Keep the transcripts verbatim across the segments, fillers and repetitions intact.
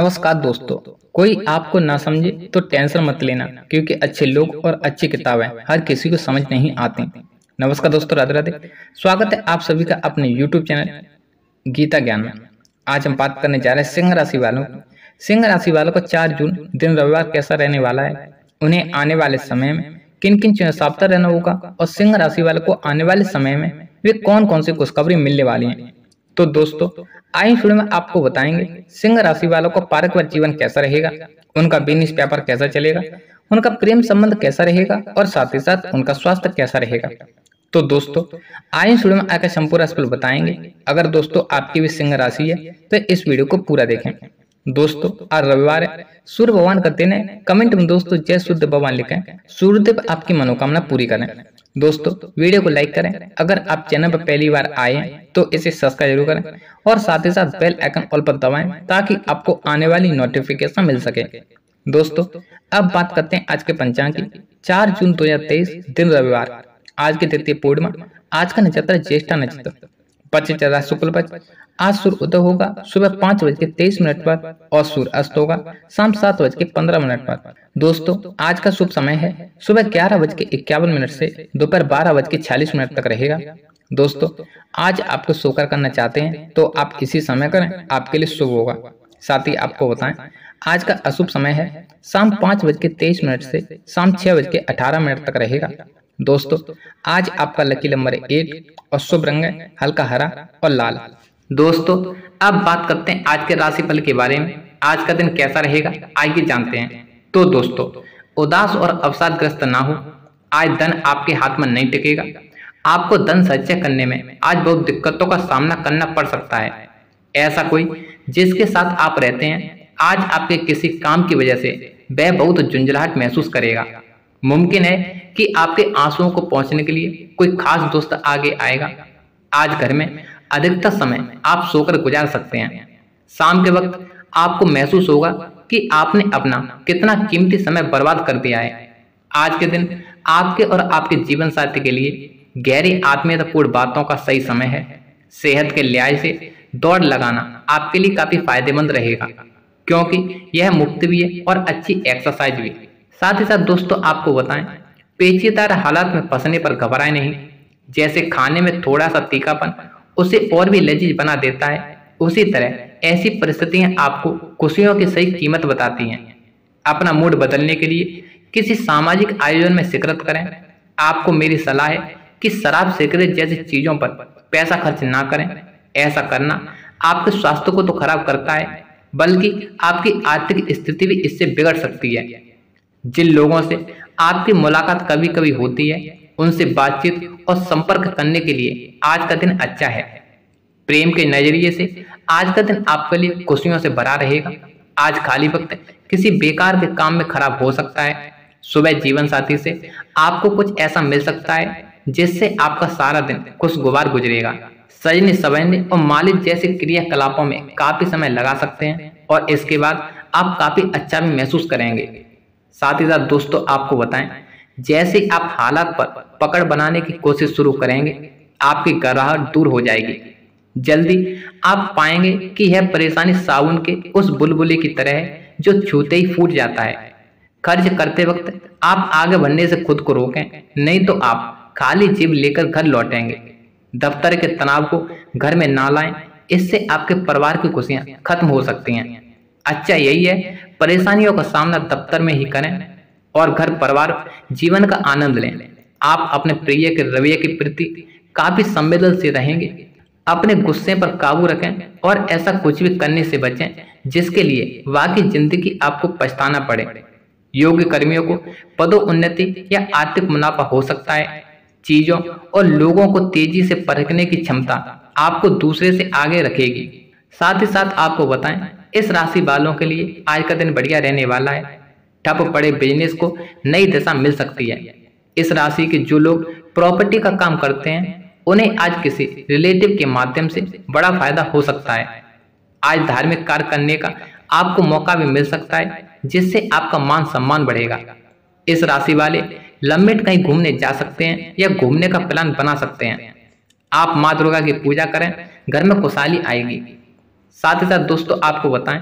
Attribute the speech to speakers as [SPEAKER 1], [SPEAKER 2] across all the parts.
[SPEAKER 1] नमस्कार दोस्तों। कोई आपको ना समझे तो टेंशन मत लेना, क्योंकि अच्छे लोग और अच्छी किताबें हर किसी को समझ नहीं आती। नमस्कार दोस्तों, राधे राधे। स्वागत है आप सभी का अपने यूट्यूब चैनल गीता ज्ञान में। आज हम बात करने जा रहे हैं सिंह राशि वालों की। सिंह राशि वालों को चार जून दिन रविवार कैसा रहने वाला है, उन्हें आने वाले समय में किन किन चीजों से सावधान रहना होगा, और सिंह राशि वालों को आने वाले समय में वे कौन कौन सी खुशखबरी मिलने वाली है। तो दोस्तों, आइए वीडियो में आपको बताएंगे सिंह राशि वालों को पारिवारिक जीवन कैसा रहेगा, उनका बिजनेस व्यापार कैसा चलेगा, उनका प्रेम संबंध कैसा रहेगा, और साथ ही साथ उनका स्वास्थ्य कैसा रहेगा। तो दोस्तों, आइए वीडियो में आकर संपूर्ण राशिफल बताएंगे। अगर दोस्तों आपकी भी सिंह राशि है तो इस वीडियो को पूरा देखें। दोस्तों, आज रविवार है, सूर्य भगवान का दिन है। कमेंट में दोस्तों जय सूर्य भगवान लिखें। सूर्यदेव आपकी मनोकामना पूरी करें। दोस्तों, वीडियो को लाइक करें। अगर आप चैनल पर पहली बार आए हैं तो इसे सब्सक्राइब जरूर करें और साथ ही साथ बेल आइकन ऑल पर दबाएं ताकि आपको आने वाली नोटिफिकेशन मिल सके। दोस्तों, अब बात करते हैं आज के पंचांग की। चार जून दो हजार तेईस दिन रविवार। आज की तृतीय पूर्णिमा। आज का नक्षत्र ज्येष्ठा नक्षत्र। पश्चिम चल रहा शुक्ल पक्ष। आज सूर्य उदय होगा सुबह पाँच बज के तेईस मिनट पर और सूर्य अस्त होगा शाम सात बज के पंद्रह मिनट पर। दोस्तों, आज का शुभ समय है सुबह ग्यारह बज के इक्यावन मिनट से दोपहर बारह बज के छियालीस मिनट तक रहेगा। दोस्तों, आज आपको सोकर करना चाहते हैं तो आप इसी समय करें, आपके लिए शुभ होगा। साथ ही आपको बताएं, आज का अशुभ समय है शाम पाँच बज के तेईस मिनट से शाम छह बज के अठारह मिनट तक रहेगा। दोस्तों, आज आपका लकी नंबर एक और शुभ रंग है हल्का हरा और लाल। दोस्तों, अब बात करते हैं आज के राशिफल के बारे में। आज का दिन कैसा रहेगा आइए जानते हैं। तो दोस्तों, उदास और अवसादग्रस्त ना हो। आज धन आपके हाथ में नहीं टिकेगा। आपको धन संचय करने में आज बहुत दिक्कतों का सामना करना पड़ सकता है। ऐसा कोई जिसके साथ आप रहते हैं आज आपके किसी काम की वजह से वह बहुत झुंझलाहट महसूस करेगा। मुमकिन है कि आपके आंसुओं को पहुंचने के लिए कोई खास दोस्त आगे आएगा। आज घर में अधिकतर समय आप सोकर गुजार सकते हैं। शाम के वक्त आपको महसूस होगा कि आपने अपना कितना कीमती समय बर्बाद कर दिया है। आज के दिन आपके और आपके जीवन साथी के लिए गहरी आत्मीयतापूर्ण बातों का सही समय है। सेहत के लिहाज से दौड़ लगाना आपके लिए काफी फायदेमंद रहेगा, क्योंकि यह मुफ्त भी है और अच्छी एक्सरसाइज भी। साथ ही साथ दोस्तों आपको बताएं, पेचीदा हालात में फंसने पर घबराएं नहीं। जैसे खाने में थोड़ा सा तीखापन उसे और भी लजीज बना देता है, उसी तरह ऐसी परिस्थितियां आपको खुशियों की सही कीमत बताती हैं। अपना मूड बदलने के लिए किसी सामाजिक आयोजन में शिरकत करें। आपको मेरी सलाह है कि शराब सिगरेट जैसी चीजों पर पैसा खर्च ना करें। ऐसा करना आपके स्वास्थ्य को तो खराब करता है, बल्कि आपकी आर्थिक स्थिति भी इससे बिगड़ सकती है। जिन लोगों से आपकी मुलाकात कभी कभी होती है उनसे बातचीत और संपर्क करने के लिए आज का दिन अच्छा है। प्रेम के नजरिए से आज का दिन आपके लिए खुशियों से भरा रहेगा। आज खाली वक्त किसी बेकार के काम में खराब हो सकता है। सुबह जीवन साथी से आपको कुछ ऐसा मिल सकता है जिससे आपका सारा दिन खुशगवार गुजरेगा। सजने संवरने और मालिश जैसे क्रियाकलापों में काफी समय लगा सकते हैं और इसके बाद आप काफी अच्छा भी महसूस करेंगे। साथ ही साथ दोस्तों आपको बताएं, जैसे आप हालात पर पकड़ बनाने की कोशिश शुरू करेंगे आपकी घबराहट दूर हो जाएगी। जल्दी आप पाएंगे कि यह परेशानी साबुन के उस बुलबुले की तरह है जो छूते ही फूट जाता है। खर्च करते वक्त आप आगे बढ़ने से खुद को रोकें, नहीं तो आप खाली जेब लेकर घर लौटेंगे। दफ्तर के तनाव को घर में ना लाएं, इससे आपके परिवार की खुशियां खत्म हो सकती हैं। अच्छा यही है, परेशानियों का सामना दफ्तर में ही करें और घर परिवार जीवन का आनंद लें। आप अपने प्रिय के रवैये के प्रति काफी संवेदनशील रहेंगे। अपने गुस्से पर काबू रखें और ऐसा कुछ भी करने से बचें जिसके लिए वाकई जिंदगी आपको पछताना पड़े। योग्य कर्मियों को पदोन्नति या आर्थिक मुनाफा हो सकता है। चीजों और लोगों को तेजी से परखने की क्षमता आपको दूसरे से आगे रखेगी। साथ ही साथ आपको बताएं, इस राशि वालों के लिए आज का दिन बढ़िया रहने वाला है। ठप पड़े बिजनेस को नई दिशा मिल सकती है। इस राशि के जो लोग प्रॉपर्टी का काम करते हैं उन्हें आज किसी रिलेटिव के माध्यम से बड़ा फायदा हो सकता है। आज धार्मिक कार्य करने का आपको मौका भी मिल सकता है, जिससे आपका मान सम्मान बढ़ेगा। इस राशि वाले लंबे कहीं घूमने जा सकते हैं या घूमने का प्लान बना सकते हैं। आप माँ दुर्गा की पूजा करें, घर में खुशहाली आएगी। साथ ही साथ दोस्तों आपको बताएं,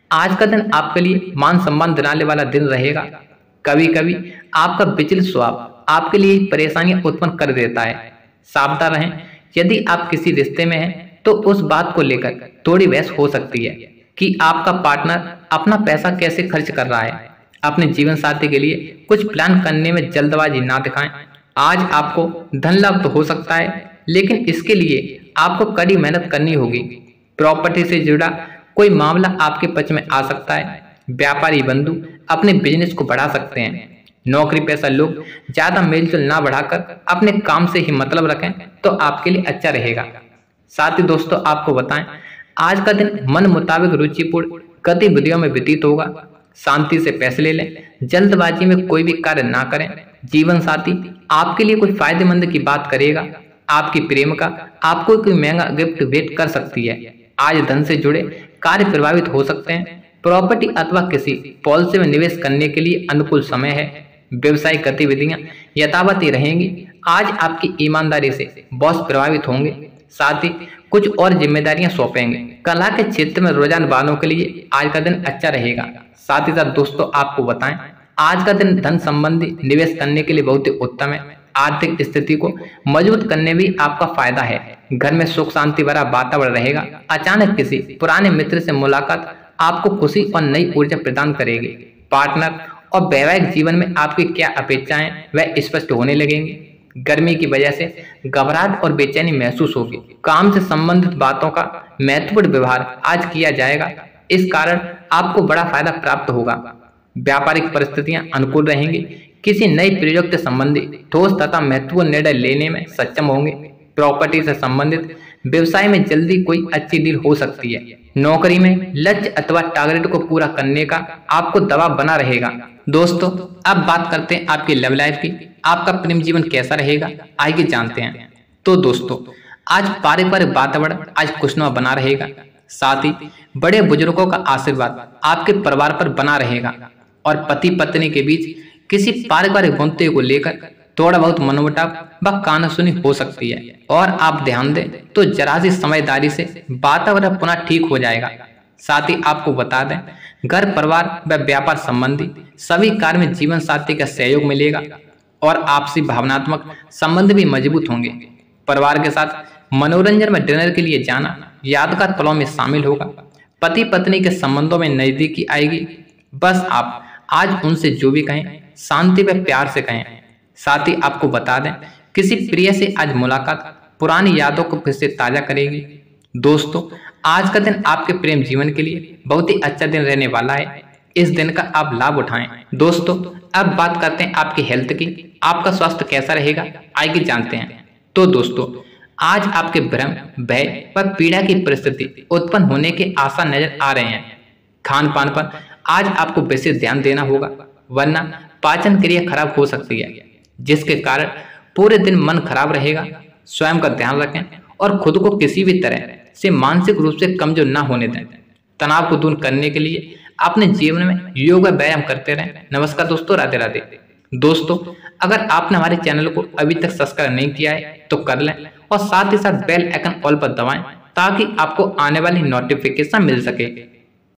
[SPEAKER 1] आज का दिन आपके लिए मान सम्मान दिलाने वाला दिन रहेगा। कभी कभी आपका विचलित स्वभाव आपके लिए परेशानियां उत्पन्न कर देता है। सावधान रहें, यदि आप किसी रिश्ते में हैं तो उस बात को लेकर थोड़ी बहस हो सकती है कि आपका पार्टनर अपना पैसा कैसे खर्च कर रहा है। अपने जीवन साथी के लिए कुछ प्लान करने में जल्दबाजी ना दिखाएं। आज आपको धन लाभ तो हो सकता है, लेकिन इसके लिए आपको कड़ी मेहनत करनी होगी। प्रॉपर्टी से जुड़ा कोई मामला आपके पक्ष में आ सकता है। व्यापारी बंधु अपने बिजनेस को बढ़ा सकते हैं। नौकरी पेशा लोग ज्यादा मेलजोल ना बढ़ाकर अपने काम से ही मतलब रखें तो आपके लिए अच्छा रहेगा। साथ ही दोस्तों आपको बताएं, आज का दिन मन मुताबिक रुचिपूर्ण गतिविधियों में व्यतीत होगा। शांति से फैसले लें, जल्दबाजी में कोई भी कार्य ना करें। जीवन साथी आपके लिए कोई फायदेमंद की बात करेगा। आपकी प्रेमिका आपको कोई महंगा गिफ्ट भेंट कर सकती है। आज धन से जुड़े कार्य प्रभावित हो सकते हैं। प्रॉपर्टी अथवा किसी पॉलिसी में निवेश करने के लिए अनुकूल समय है। व्यवसायिक गतिविधियां यथावत रहेंगी। आज आपकी ईमानदारी से बॉस प्रभावित होंगे, साथ ही कुछ और जिम्मेदारियां सौंपेंगे। कला के क्षेत्र में रुझान वालों के लिए आज का दिन अच्छा रहेगा। साथ ही साथ दोस्तों आपको बताएं, आज का दिन धन संबंधी निवेश करने के लिए बहुत ही उत्तम है। आर्थिक स्थिति को मजबूत करने में भी आपका फायदा है। घर में सुख शांति भरा वातावरण रहेगा। अचानक किसी पुराने मित्र से मुलाकात आपको खुशी और नई ऊर्जा प्रदान करेगी। पार्टनर और वैवाहिक जीवन में आपकी क्या अपेक्षाएं वह स्पष्ट होने लगेंगी। गर्मी की वजह से घबराहट और बेचैनी महसूस होगी। काम से संबंधित बातों का महत्वपूर्ण व्यवहार आज किया जाएगा। इस कारण आपको बड़ा फायदा प्राप्त होगा। व्यापारिक परिस्थितियां अनुकूल रहेंगी। किसी नई प्रोजेक्ट से संबंधित ठोस तथा महत्वपूर्ण निर्णय लेने में सक्षम होंगे। प्रॉपर्टी से संबंधित व्यवसाय में जल्दी कोई अच्छी डील हो सकती है। नौकरी में लक्ष्य अथवा टारगेट को पूरा करने का आपको दबाव बना रहेगा। दोस्तों अब बात करते हैं आपकी लव लाइफ की। आपका प्रेम जीवन कैसा रहेगा, आइए जानते हैं। तो दोस्तों आज पारिवारिक वातावरण आज खुशनुमा बना रहेगा। साथ ही बड़े बुजुर्गों का आशीर्वाद आपके परिवार पर बना रहेगा और पति पत्नी के बीच किसी पारिवारिक मुद्दे को लेकर थोड़ा बहुत मनमुटाव व कानासुनी हो सकती है और आप ध्यान दें तो जरा सी समझदारी से वातावरण पुनः ठीक हो जाएगा। साथ ही आपको बता दें, घर परिवार व व्यापार संबंधी सभी कार्य में जीवन साथी का सहयोग मिलेगा और आपसी भावनात्मक संबंध भी मजबूत होंगे। परिवार के साथ मनोरंजन में डिनर के लिए जाना यादगार पलों में शामिल होगा। पति पत्नी के संबंधों में नजदीकी आएगी। बस आप आज उनसे जो भी कहें शांति व प्यार से कहें। साथ ही आपको बता दें, किसी प्रिय से आज मुलाकात पुरानी यादों को फिर से ताजा करेगी। दोस्तों आज का दिन आपके प्रेम जीवन के लिए बहुत ही अच्छा दिन रहने वाला है। इस दिन का आप लाभ उठाएं। दोस्तों अब बात करते हैं आपकी हेल्थ की। आपका स्वास्थ्य कैसा रहेगा, आइए जानते हैं। तो दोस्तों आज आपके भ्रम, भय व पीड़ा की परिस्थिति उत्पन्न होने के आसार नजर आ रहे हैं। खान पान पर आज आपको विशेष ध्यान देना होगा, वरना पाचन क्रिया खराब हो सकती है, जिसके कारण पूरे दिन मन खराब रहेगा। स्वयं का ध्यान रखें और खुद को किसी भी तरह से मानसिक रूप से कमजोर ना होने दें। तनाव को दूर करने के लिए अपने जीवन में योग व व्यायाम करते रहें। नमस्कार दोस्तों, राधे राधे। दोस्तों अगर आपने हमारे चैनल को अभी तक सब्सक्राइब नहीं किया है तो कर लें और साथ ही साथ बेल आइकन ऑल पर दबाएं ताकि आपको आने वाली नोटिफिकेशन मिल सके।